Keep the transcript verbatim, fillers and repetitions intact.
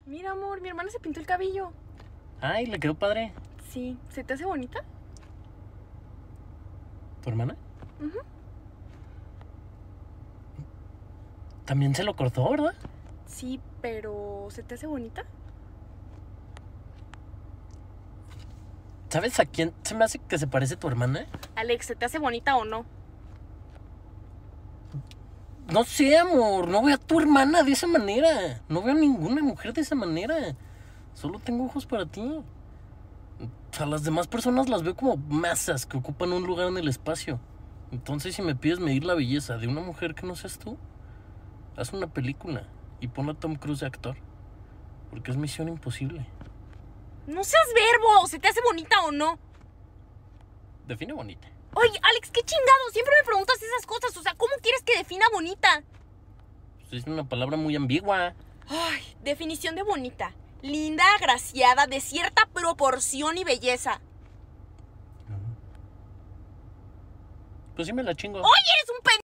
Mira, amor, mi hermana se pintó el cabello. Ay, le quedó padre. Sí, ¿se te hace bonita? ¿Tu hermana? Uh-huh. También se lo cortó, ¿verdad? Sí, pero ¿se te hace bonita? ¿Sabes a quién se me hace que se parece tu hermana? Alex, ¿se te hace bonita o no? No sé, amor, no veo a tu hermana de esa manera. No veo a ninguna mujer de esa manera. Solo tengo ojos para ti. O sea, las demás personas las veo como masas que ocupan un lugar en el espacio. Entonces, si me pides medir la belleza de una mujer que no seas tú, haz una película y pon a Tom Cruise de actor. Porque es misión imposible. No seas verbo, ¿se te hace bonita o no? Define bonita. Oye, Alex, qué chingado, siempre me preguntas esas cosas. O sea, ¿cómo quieres que defina bonita? Pues es una palabra muy ambigua. Ay, definición de bonita. Linda, agraciada, de cierta proporción y belleza. Pues sí me la chingo. Oye, eres un pendejo.